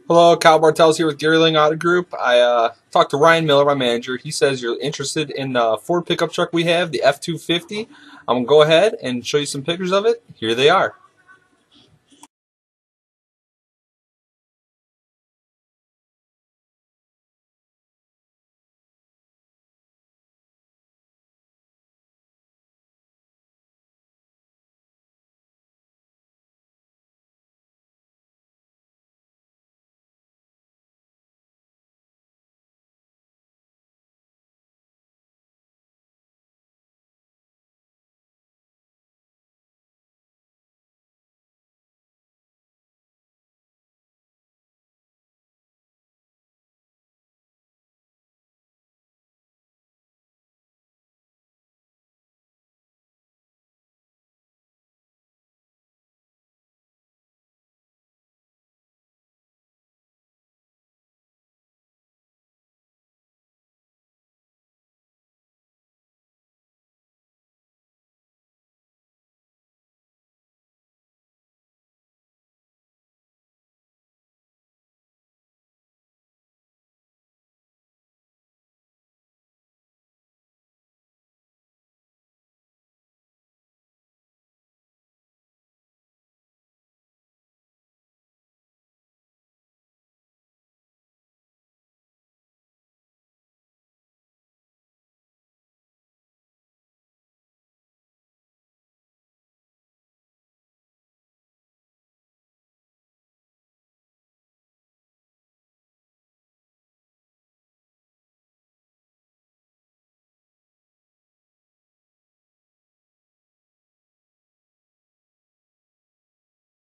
Hello, Kyle Bartels here with Gary Ling Auto Group. I talked to Ryan Miller, my manager. He says you're interested in the Ford pickup truck we have, the F-250. I'm going to go ahead and show you some pictures of it. Here they are.